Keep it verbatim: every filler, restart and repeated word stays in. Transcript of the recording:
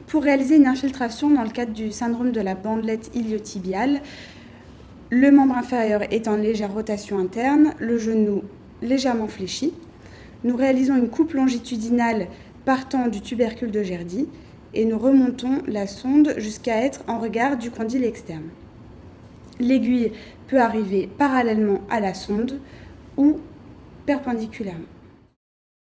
Pour réaliser une infiltration dans le cadre du syndrome de la bandelette iliotibiale, le membre inférieur est en légère rotation interne, le genou légèrement fléchi. Nous réalisons une coupe longitudinale partant du tubercule de Gerdy et nous remontons la sonde jusqu'à être en regard du condyle externe. L'aiguille peut arriver parallèlement à la sonde ou perpendiculairement.